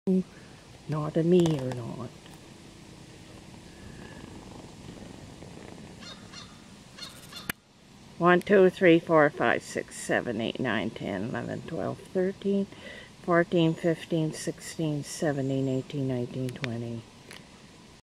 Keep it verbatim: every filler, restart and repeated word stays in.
not a me or not. one, two, three, four, five, six, seven, eight, nine, ten, eleven, twelve, thirteen, fourteen, fifteen, sixteen, seventeen, eighteen, nineteen, twenty.